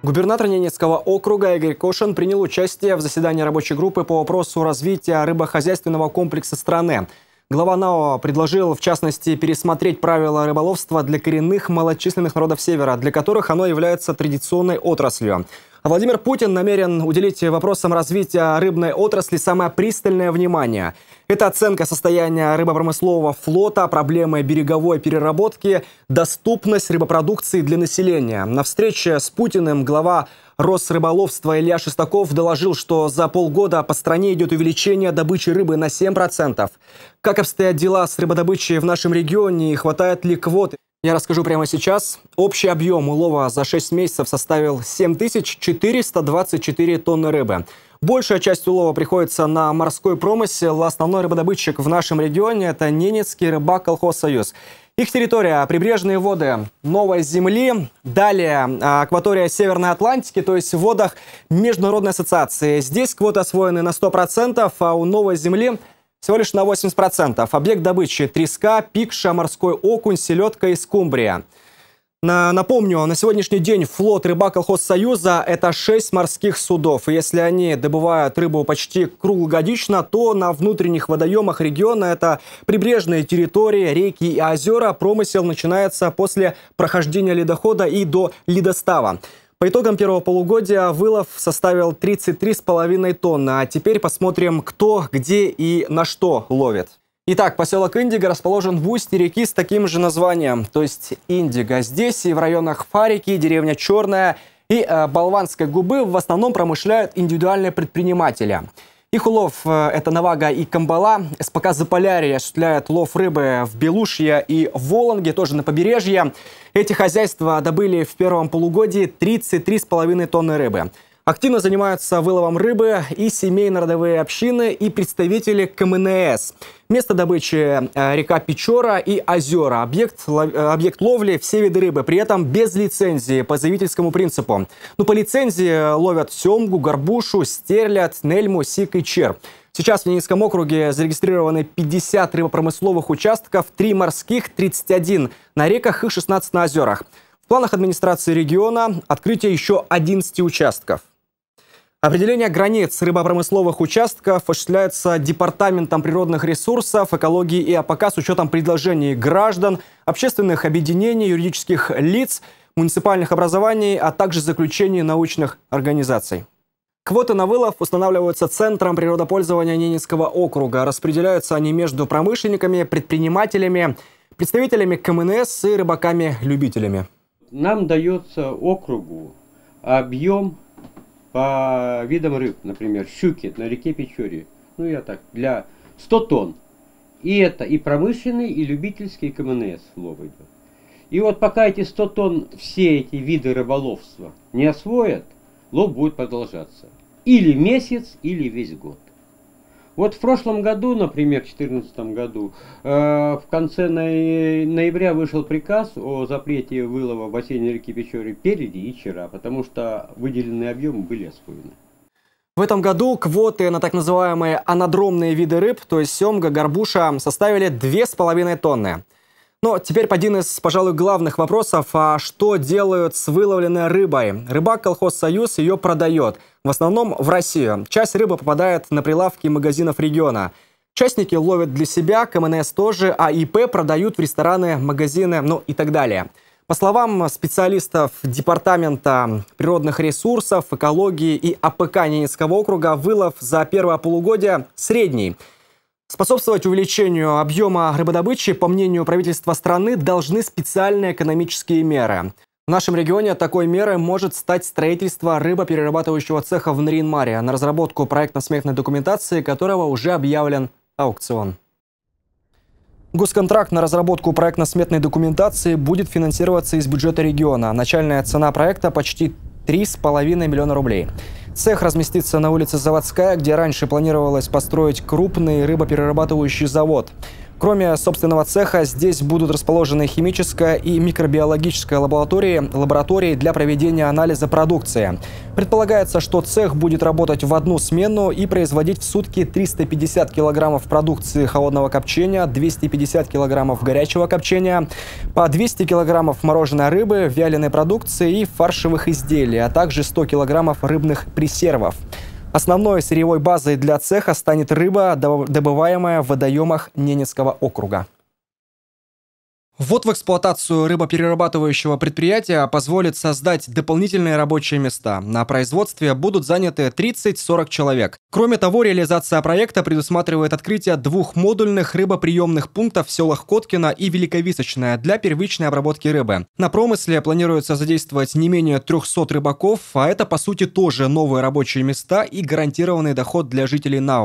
Губернатор Ненецкого округа Игорь Кошин принял участие в заседании рабочей группы по вопросу развития рыбохозяйственного комплекса страны. Глава НАО предложил, в частности, пересмотреть правила рыболовства для коренных малочисленных народов Севера, для которых оно является традиционной отраслью. А Владимир Путин намерен уделить вопросам развития рыбной отрасли самое пристальное внимание. Это оценка состояния рыбопромыслового флота, проблемы береговой переработки, доступность рыбопродукции для населения. На встрече с Путиным глава Росрыболовства Илья Шестаков доложил, что за полгода по стране идет увеличение добычи рыбы на 7%. Как обстоят дела с рыбодобычей в нашем регионе и хватает ли квот? Я расскажу прямо сейчас. Общий объем улова за 6 месяцев составил 7424 тонны рыбы. Большая часть улова приходится на морской промысел. Основной рыбодобытчик в нашем регионе – это Ненецкий рыбак-колхоз «Союз». Их территория – прибрежные воды Новой Земли, далее акватория Северной Атлантики, то есть в водах Международной ассоциации. Здесь квоты освоены на 100%, а у Новой Земли всего лишь на 80%. Объект добычи – треска, пикша, морской окунь, селедка и скумбрия. Напомню, на сегодняшний день флот рыбак-колхоз «Союза» – это 6 морских судов. И если они добывают рыбу почти круглогодично, то на внутренних водоемах региона – это прибрежные территории, реки и озера. Промысел начинается после прохождения ледохода и до ледостава. По итогам первого полугодия вылов составил 33,5 тонны. А теперь посмотрим, кто, где и на что ловит. Итак, поселок Индиго расположен в устье реки с таким же названием, то есть Индиго. Здесь и в районах Фарики, деревня Черная и Болванской губы в основном промышляют индивидуальные предприниматели. Их улов – это Навага и Камбала. СПК «Заполярье» осуществляет лов рыбы в Белушье и Воланге, тоже на побережье. Эти хозяйства добыли в первом полугодии 33,5 тонны рыбы. Активно занимаются выловом рыбы и семейно-родовые общины, и представители КМНС. Место добычи – река Печора и озера. Объект ловли – все виды рыбы, при этом без лицензии, по заявительскому принципу. Но по лицензии ловят семгу, горбушу, стерлядь, нельму, сик и червь. Сейчас в Ненецком округе зарегистрированы 50 рыбопромысловых участков, 3 морских, 31 на реках и 16 на озерах. В планах администрации региона открытие еще 11 участков. Определение границ рыбопромысловых участков осуществляется Департаментом природных ресурсов, экологии и АПК с учетом предложений граждан, общественных объединений, юридических лиц, муниципальных образований, а также заключений научных организаций. Квоты на вылов устанавливаются Центром природопользования Ненецкого округа. Распределяются они между промышленниками, предпринимателями, представителями КМНС и рыбаками-любителями. Нам дается округу объем по видам рыб, например, щуки на реке Печоре. Для 100 тонн. И это и промышленный, и любительский, и КМНС лов идет. И вот пока эти 100 тонн, все эти виды рыболовства не освоят, лов будет продолжаться. Или месяц, или весь год. Вот в прошлом году, например, в 2014 году, в конце ноября вышел приказ о запрете вылова в бассейне реки Печоры переди и вчера, потому что выделенные объемы были освоены. В этом году квоты на так называемые анадромные виды рыб, то есть семга, горбуша, составили 2,5 тонны. Но теперь один из, пожалуй, главных вопросов, а что делают с выловленной рыбой? Рыбак-колхоз «Союз» ее продает, в основном в Россию. Часть рыбы попадает на прилавки магазинов региона. Частники ловят для себя, КМНС тоже, а ИП продают в рестораны, магазины, и так далее. По словам специалистов Департамента природных ресурсов, экологии и АПК Ненецкого округа, вылов за первое полугодие средний. Способствовать увеличению объема рыбодобычи, по мнению правительства страны, должны специальные экономические меры. В нашем регионе такой мерой может стать строительство рыбоперерабатывающего цеха в Нарьян-Маре, на разработку проектно-сметной документации которого уже объявлен аукцион. Госконтракт на разработку проектно-сметной документации будет финансироваться из бюджета региона. Начальная цена проекта почти 3,5 миллиона рублей. Цех разместится на улице Заводская, где раньше планировалось построить крупный рыбоперерабатывающий завод. Кроме собственного цеха, здесь будут расположены химическая и микробиологическая лаборатории для проведения анализа продукции. Предполагается, что цех будет работать в одну смену и производить в сутки 350 килограммов продукции холодного копчения, 250 килограммов горячего копчения, по 200 килограммов мороженой рыбы, вяленой продукции и фаршевых изделий, а также 100 килограммов рыбных пресервов. Основной сырьевой базой для цеха станет рыба, добываемая в водоемах Ненецкого округа. Ввод в эксплуатацию рыбоперерабатывающего предприятия позволит создать дополнительные рабочие места. На производстве будут заняты 30-40 человек. Кроме того, реализация проекта предусматривает открытие 2 модульных рыбоприемных пунктов в селах Коткино и Великовисочное для первичной обработки рыбы. На промысле планируется задействовать не менее 300 рыбаков, а это, по сути, тоже новые рабочие места и гарантированный доход для жителей НАО.